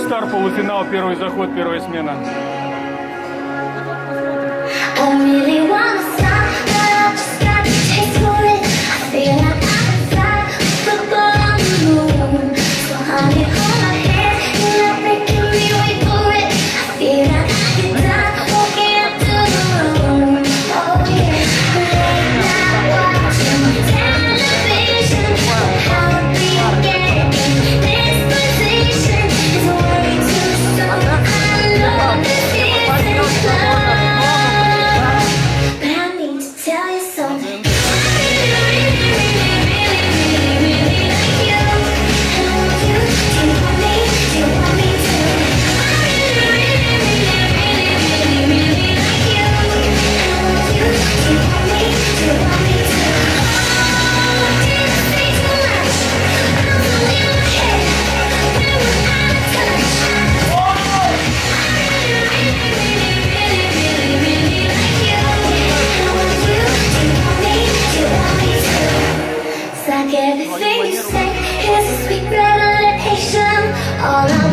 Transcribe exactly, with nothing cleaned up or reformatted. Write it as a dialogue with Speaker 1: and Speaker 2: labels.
Speaker 1: Стар, полуфинал, первый заход, первая смена.
Speaker 2: Everything you say is a sweet revelation. All I